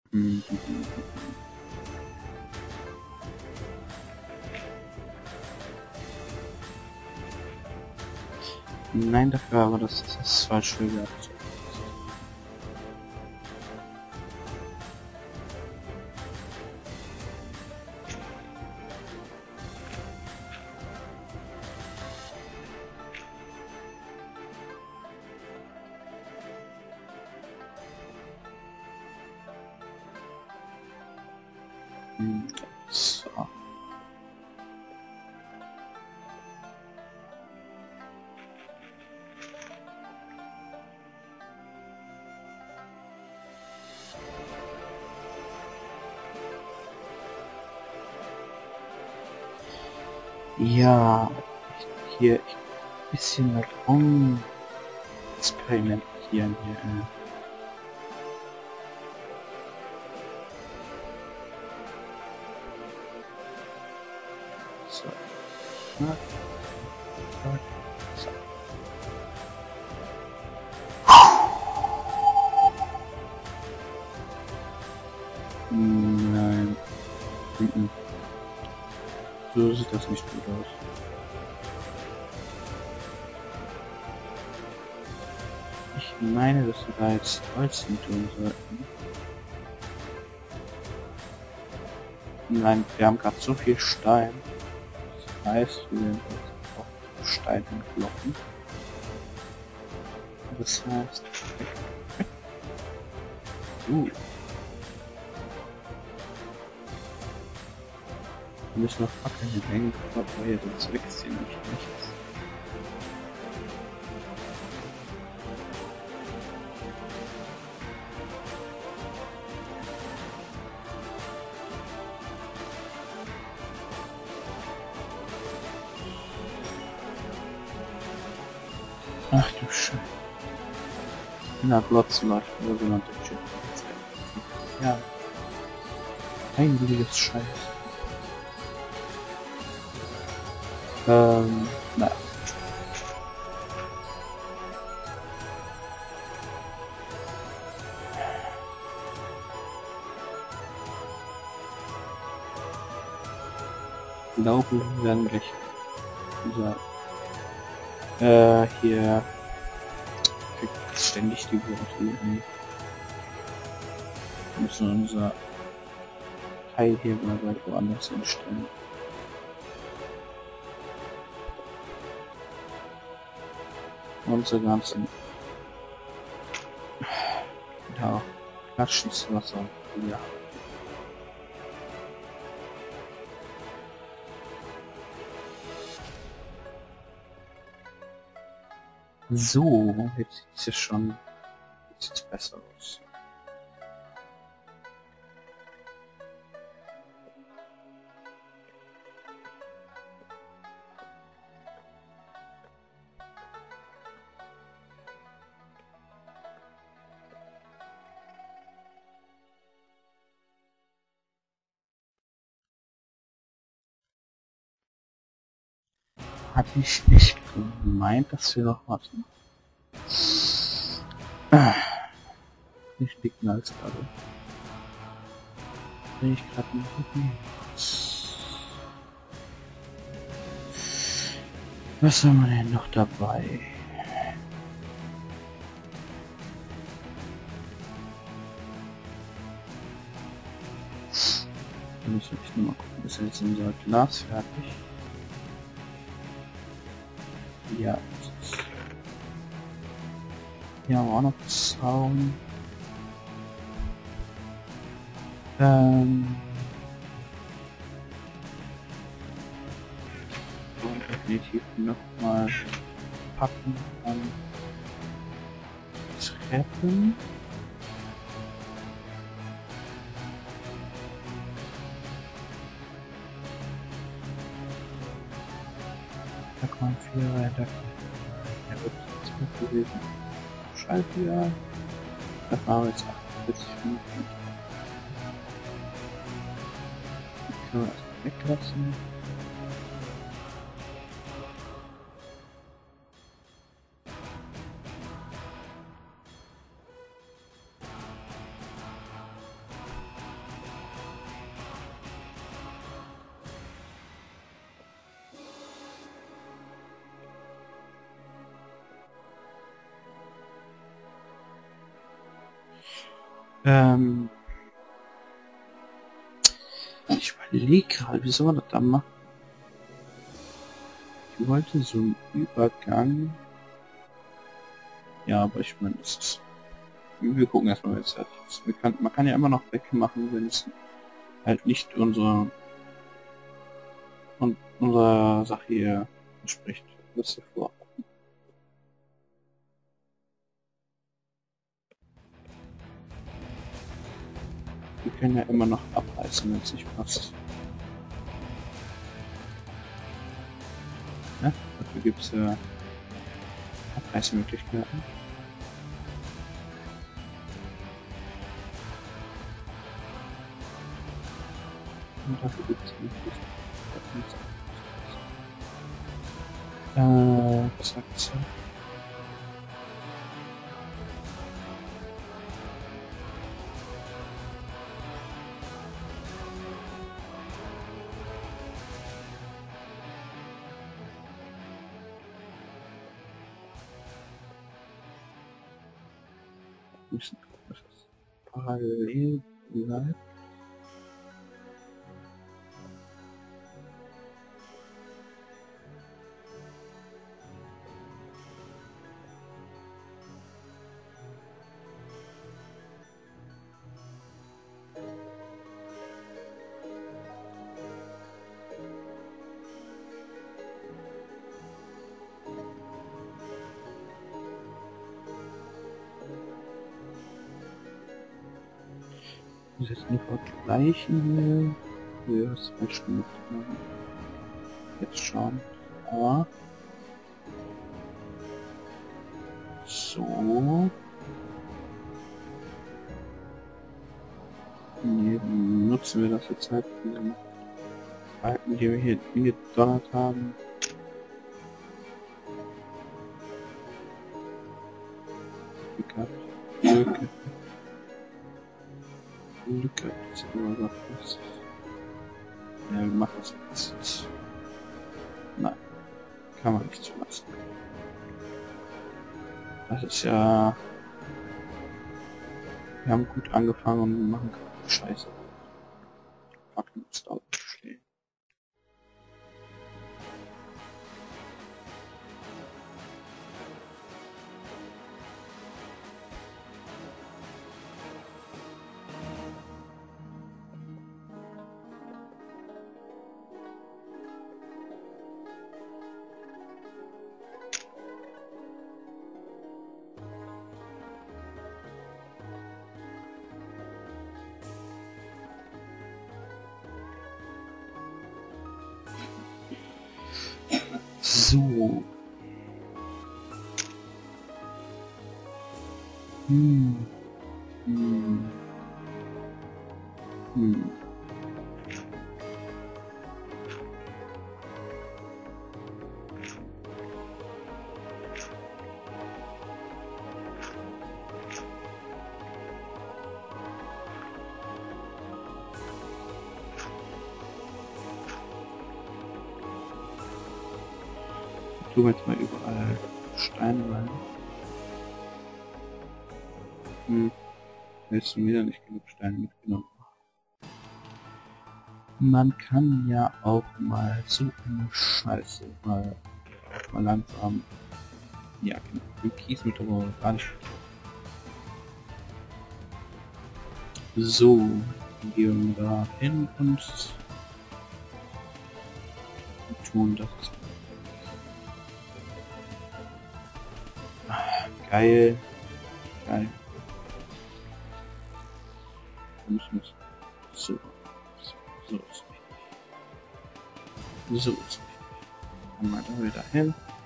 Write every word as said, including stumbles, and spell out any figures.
Mhm. Nein, dafür aber das ist das falsche Werkzeug. Hm, so. Ja, ich, hier ich, ein bisschen mit rum experimentieren hier. Äh. So. Na, so. Nein. Mhm. So sieht das nicht gut aus. Ich meine, dass wir da jetzt Holz hin tun sollten. Nein, wir haben gerade so viel Stein. Das heißt, wir werden jetzt auch Stein entlocken. Das heißt... Uh. Wir müssen noch Fackeln hier hängen, weil sonst wächst hier nämlich nichts. Ach du Scheiße. Na, Glotz läuft oder so nach der Chip. Ja. Heiliges Scheiß. Ähm, na. Ich glaube, wir werden gleich unser, äh, hier kriegt ständig die Worte an. Wir müssen unser Teil hier mal weit woanders hinstellen. Unsere ganzen ja, Klatschenswasser. Ja. So, jetzt sieht es ja schon sieht's besser aus. Hatte ich nicht gemeint, dass wir noch was machen? Ich liegt mir als gerade. Bin ich gerade nicht gucken. Was haben wir denn noch dabei? Da müssen wir echt nur mal gucken, ist jetzt unser Glas fertig? Ja, das ist. Hier haben wir auch noch Zaun. Ähm. Und definitiv noch mal packen an Treppen. Da kommen vier rein, da kommt wird jetzt gut gewesen. Schaltjahr. Da fahren wir jetzt achtundvierzig Minuten. Die können wir erstmal weglassen. Ähm, ich überlege gerade, wie soll man das dann machen? Ich wollte so einen Übergang. Ja, aber ich meine, das ist. Wir gucken erstmal, wenn es fertig ist. Wir kann, man kann ja immer noch wegmachen, wenn es halt nicht unsere und unserer Sache hier entspricht. Das hier vor. Wir können ja immer noch abreißen, wenn es nicht passt. Ja, dafür gibt es ja Abreißmöglichkeiten. Und dafür gibt es Möglichkeiten. Äh, was sagt sie? Müssen gucken, dass das parallel bleibt. Ich muss jetzt nur vergleichen hier. Ja, ist falsch gemacht. Jetzt schauen. A. So. Nee, nutzen wir das jetzt halt für den Balken, die wir hier hingedonnert haben. Lücke. Lücke. Das ist immer noch was. Ja, wir machen das jetzt. Nein. Kann man nicht zulassen. Das ist ja... Wir haben gut angefangen und machen gerade Scheiße. Packen uns da stehen. So. Hm. Hm. Hm. Ich tue jetzt mal überall Steine rein. Hm. Jetzt schon wieder nicht genug Steine mitgenommen. Man kann ja auch mal so eine Scheiße mal, mal langsam. Ja, genau. Den Kies mit aber gar nicht. So, dann gehen wir da hin und tun das. Ah, geil. Geil. Wir müssen jetzt so. So ist richtig. So ist richtig. Dann mal da wieder hin.